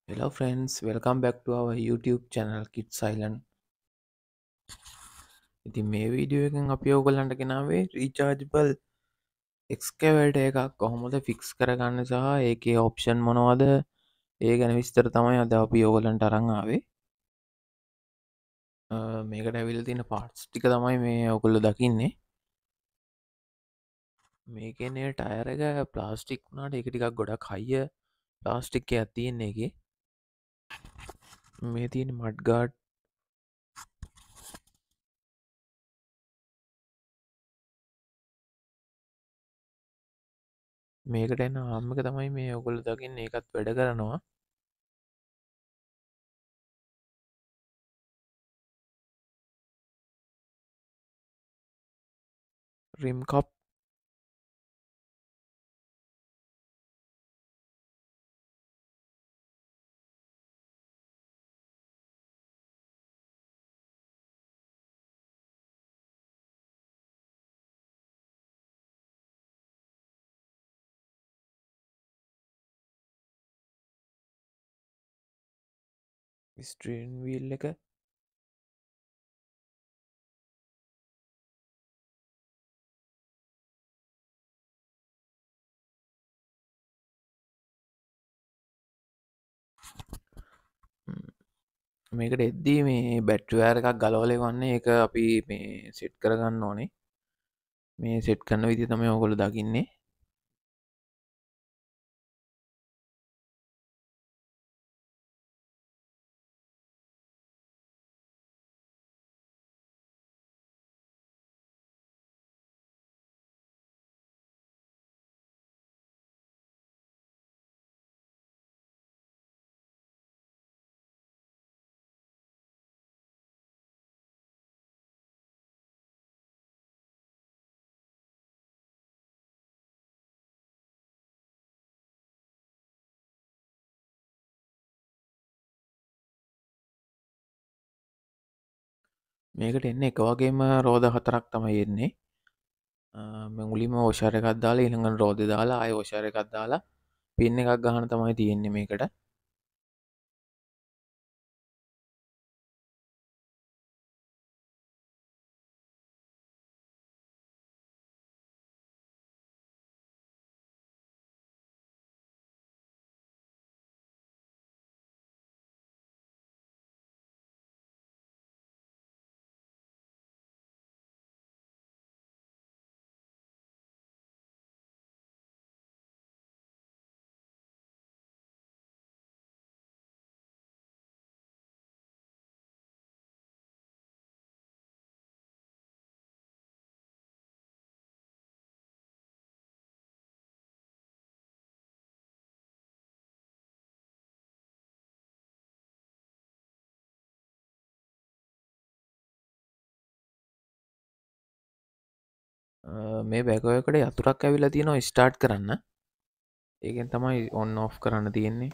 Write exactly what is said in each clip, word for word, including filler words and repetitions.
Hello friends, welcome back to our YouTube channel Kids Island. ඉතින් මේ video එකෙන් අපි ඔයගොල්ලන්ට ගෙනාවේ rechargeable excavator එකක් කොහොමද fix කරගන්න සහ ඒකේ option මොනවද ඒ ගැන විස්තර තමයි අද අපි ඔයගොල්ලන්ට අරන් ආවේ. අ, මේකට ඇවිල්ලා තියෙන parts ටික තමයි මේ ඔයගොල්ලෝ දකින්නේ. මේකේ ටයර් එක ප්ලාස්ටික් වුණාට ඒක ටිකක් ගොඩක් හයිය ප්ලාස්ටික් එකක් තියෙන එකේ. මේ තියෙන මඩ් ගාඩ් මේකට එන ආම් එක තමයි මේ ඔයගොල්ලෝ දකින්නේ ඒකත් වැඩ කරනවා. rim cup ස්ට්‍රීන් වීල් එක මේකට එද්දී මේ බැට්රිවෑර එකක් ගලවලේ වන්නේ එක අපි මේ සෙට් කරගන්න ඕනේ මේ සෙට් කරන විදි තමයි ඔකොල දකින්නේ. මේකට එන්න එක වගේම රෝධ හතරක් තමයි එන්නේ. මුලින්ම ඕෂාර එකක් දාලා ඊළඟට රෝධ දාලා ආය ඕෂාර එකක් දාලා පින් එකක් ගහන තමයි තියෙන්නේ මේකට. මේ බැකෝයකට යතුරක් ඇවිල්ලා තියෙනවා ස්ටාර්ට් කරන්න. ඒකෙන් තමයි ඔන් ඔෆ් කරන්න තියෙන්නේ.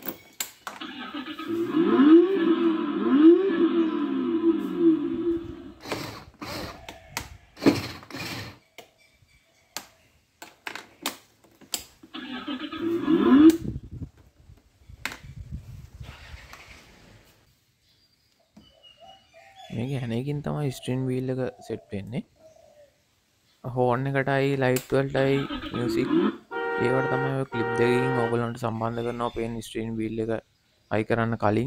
මේක හැනකින් තමයි ස්ට්‍රීන් වීල් එක සෙට් වෙන්නේ. හෝර්න් එකටයි ලයිට් වලටයි මියුසික් ඒවට තමයි ඔය ක්ලිප් දෙකකින් ඕගොල්ලන්ට සම්බන්ධ කරනවා පේන ස්ට්‍රීන් වීල් එක අයි කරන්න කලින්.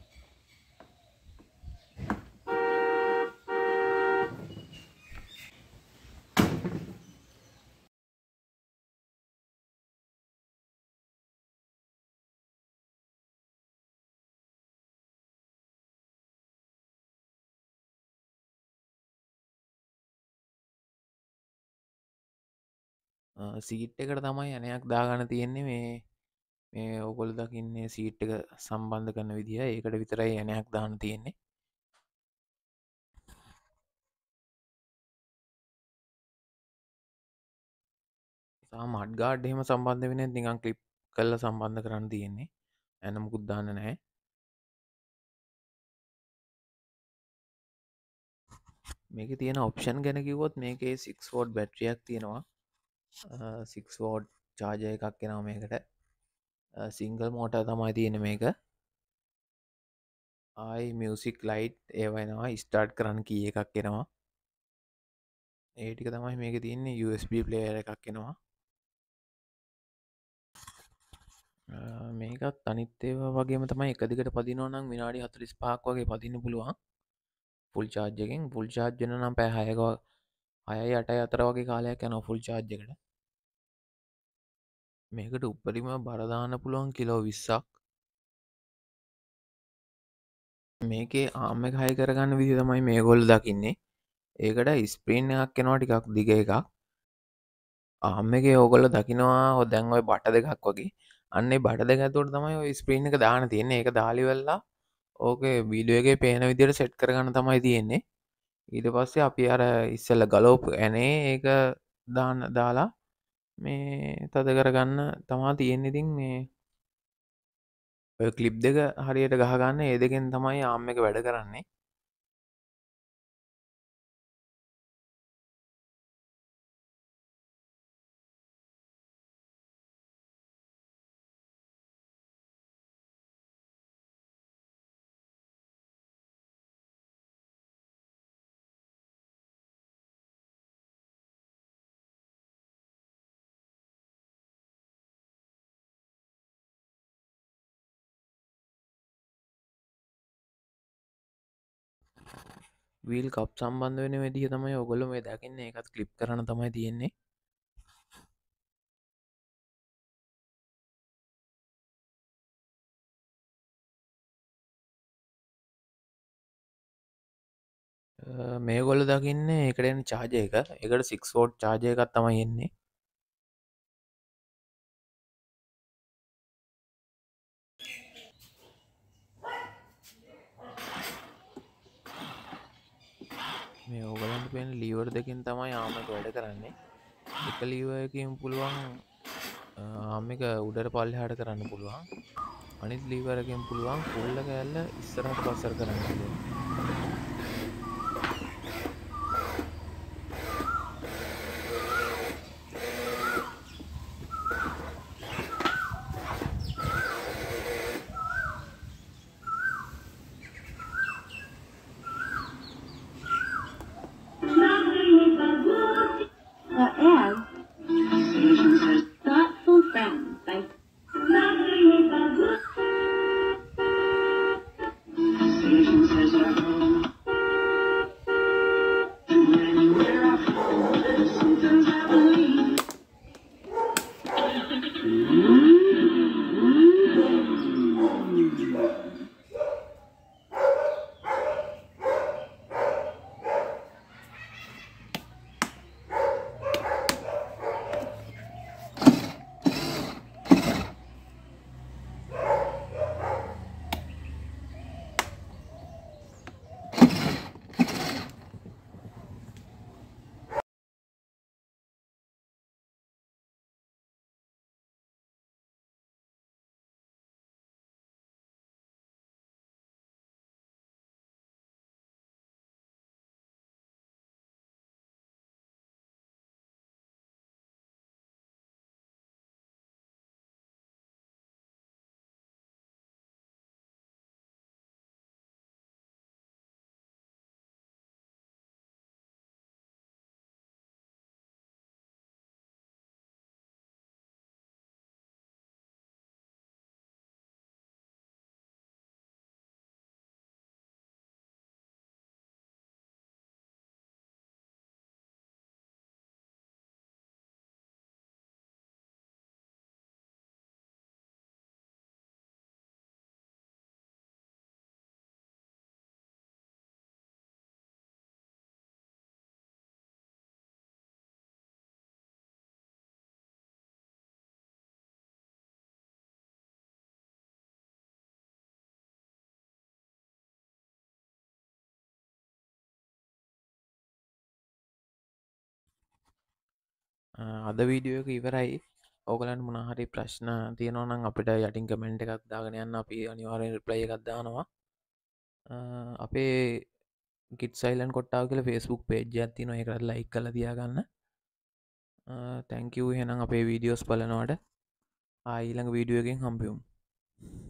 සීට් එකට තමයි යනයක් දාගන්න තියෙන්නේ මේ මේ ඔගොල් දකින්නේ සීට් එක සම්බන්ධ කරන විදිහ ඒකට විතරයි යනයක් දාන්න තියෙන්නේ. මඩ් ගාඩ් එහෙම සම්බන්ධ වෙන නිකන් ක්ලිප් කරලා සම්බන්ධ කරන්න තියෙන්නේ. ඇන මුකුත් දාන්න නැහැ. මේක තියෙන ඔප්ෂන් ගැන කිව්වොත් මේකේ සික්ස් වෝල්ට් බැටරියක් තියෙනවා. සික්ස් වෝල්ට් චාර්ජර් එකක් එනවා මේකට. සිංගල් මෝටර් තමයි තියෙන්නේ මේක. ආයි මියසික් ලයිට් ඒවනවා ස්ටාර්ට් කරන්න කිය එකක් එනවා. ඒටික තමයි මේක තියන්නේ යු එස් බී ප්ලේයර් එකක් එනවා. මේකත් අනිත්තේව වගේම තමයි එක දිගට පදිනවනම් විනාඩි හතලිස් පහක් වගේ පදින්න පුළුවන්. ෆුල් චාර්ජ් එකෙන් ෆුල් චාර්ජ් වෙන නම් පැය හයක හයයි අටයි අතර වගේ කාලයක් යනවා ෆුල් චාර්ජ් එකට. මේකට උපරිම බර දාන්න පුළුවන් කිලෝ විස්සක්. මේකේ ආර්ම් එක හයි කරගන්න විදිහ තමයි මේගොල්ලෝ දකින්නේ. ඒකට ස්ප්‍රීන් එකක් එනවා ටිකක් දිග එකක්. ආර්ම් එකේ ඕගොල්ලෝ දකිනවා ඔය දැන් ওই බට දෙකක් වගේ. අන්න ඒ බට දෙක ඇතුළට තමයි ওই ස්ප්‍රීන් එක දාන්න තියෙන්නේ. ඒක දාලි වෙලා ඕකේ වීඩියෝ එකේ පේන විදිහට සෙට් කරගන්න තමයි තියෙන්නේ. ඊට පස්සේ අපි අර ඉස්සෙල්ලා ගලෝප් ඇනේ ඒක දාන්න දාලා මේ තද කරගන්න තමා තියෙන්නේ. ඉතින් මේ ඔය ක්ලිප් දෙක හරියට ගහගන්න ඒ දෙකෙන් තමයි ආර්ම් එක වැඩ කරන්නේ. වීල් කප් සම්බන්ධ වෙන විදිහ තමයි ඔයගොල්ලෝ මේ දකින්නේ. ඒකත් ක්ලිප් කරන්න තමයි තියෙන්නේ. මේගොල්ලෝ දකින්නේ ඒකට එන චාර්ජර් එක. ඒකට සික්ස් වෝල්ට් චාර්ජර් එකක් තමයි එන්නේ. මේ ඕගලන්ට පේන ලීවර් දෙකෙන් තමයි ආර්ම් එක වැඩ කරන්නේ. එක ලීවර් එකකින් පුළුවන් ආර්ම් එක උඩට පල්ලෙහාට කරන්න පුළුවන්. අනිත් ලීවර් එකෙන් පුළුවන් ෆුල් එක ඇල්ල ඉස්සරහට පස්සට කරන්න පුළුවන්. අද වීඩියෝ එක ඉවරයි. ඕගලන්ට මොනවා හරි ප්‍රශ්න තියෙනවා නම් අපිට යටින් කමෙන්ට් එකක් දාගෙන යන්න. අපි අනිවාර්යෙන් රිප්ලයි එකක් දානවා. අපේ කිට් සයිලන්ට් කොට්ටාව කියලා Facebook page එකක් තියෙනවා. ඒකට ලයික් කරලා තියාගන්න. Thank you. එහෙනම් අපේ වීඩියෝස් බලනවට ආ ඊළඟ වීඩියෝ එකෙන් හම්බෙමු.